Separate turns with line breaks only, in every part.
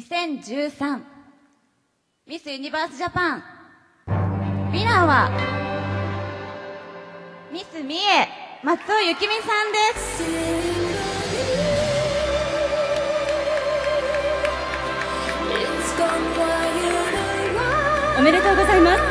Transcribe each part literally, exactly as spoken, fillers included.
せんじゅうさんミスユニバースジャパンウィナーはミス三重松尾ゆきみさんです。
おめでとうございます。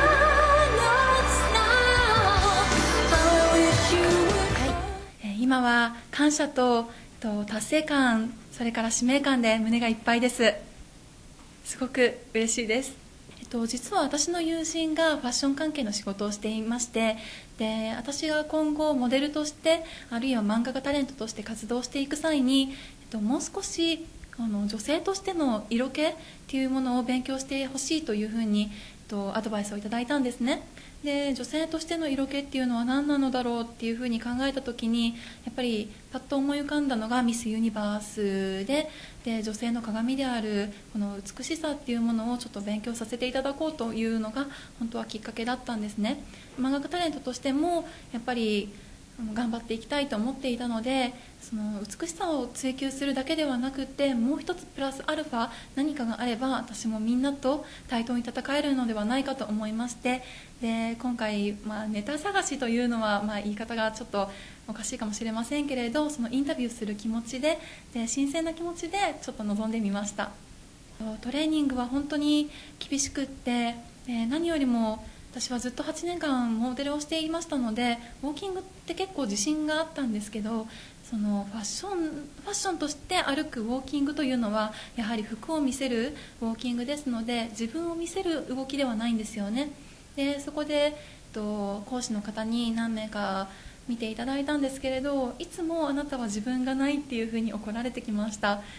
今は感謝と達成感、それから使命感で胸がいっぱいです。すごく嬉しいです。えっと、実は私の友人がファッション関係の仕事をしていまして、で私が今後モデルとしてあるいは漫画家タレントとして活動していく際に、えっと、もう少しあの女性としての色気っていうものを勉強してほしいというふうに、えっと、アドバイスをいただいたんですね。で女性としての色気っていうのは何なのだろうっていうふうに考えた時に、やっぱりパッと思い浮かんだのがミスユニバースで、で女性の鏡であるこの美しさっていうものをちょっと勉強させていただこうというのが本当はきっかけだったんですね。漫画家タレントとしてもやっぱり頑張っていきたいと思っていたので、その美しさを追求するだけではなくて、もう一つプラスアルファ何かがあれば私もみんなと対等に戦えるのではないかと思いまして、で今回、まあ、ネタ探しというのは、まあ、言い方がちょっとおかしいかもしれませんけれど、そのインタビューする気持ちで、で新鮮な気持ちでちょっと臨んでみました。トレーニングは本当に厳しくって、で何よりも私はずっとはちねんかんモデルをしていましたので、ウォーキングって結構自信があったんですけど、そのファッションファッションとして歩くウォーキングというのはやはり服を見せるウォーキングですので、自分を見せる動きではないんですよね。でそこで、えっと、講師の方に何名か見ていただいたんですけれど、いつもあなたは自分がないっていうふうに怒られてきました。はい、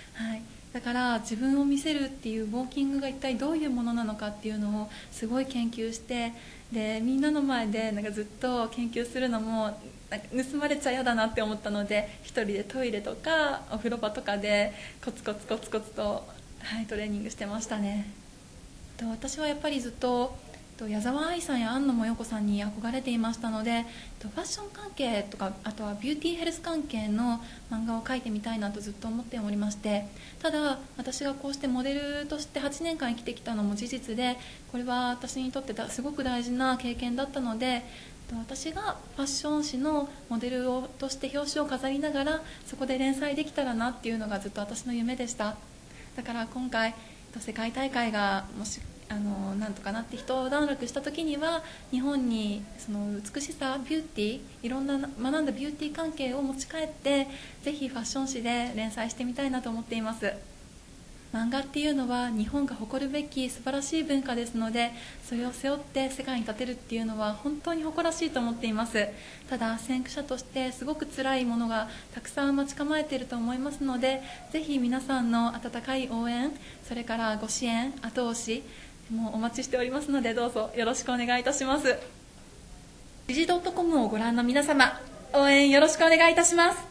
だから自分を見せるっていうウォーキングが一体どういうものなのかっていうのをすごい研究して、でみんなの前でなんかずっと研究するのもなんか盗まれちゃ嫌だなって思ったので、一人でトイレとかお風呂場とかでコツコツコツコツと、はい、トレーニングしてましたね。と私はやっぱりずっと矢沢愛さんや庵野もよこさんに憧れていましたので、ファッション関係とかあとはビューティーヘルス関係の漫画を描いてみたいなとずっと思っておりまして、ただ私がこうしてモデルとしてはちねんかん生きてきたのも事実で、これは私にとってすごく大事な経験だったので、私がファッション誌のモデルをとして表紙を飾りながらそこで連載できたらなっていうのがずっと私の夢でした。だから今回世界大会がもしあのなんとかなって人を段落した時には、日本にその美しさ、ビューティー、いろんな学んだビューティー関係を持ち帰ってぜひファッション誌で連載してみたいなと思っています。漫画っていうのは日本が誇るべき素晴らしい文化ですので、それを背負って世界に立てるっていうのは本当に誇らしいと思っています。ただ先駆者としてすごく辛いものがたくさん待ち構えていると思いますので、ぜひ皆さんの温かい応援、それからご支援、後押しもうお待ちしておりますので、どうぞよろしくお願いいたします。時事 .com をご覧の皆様、応援よろしくお願いいたします。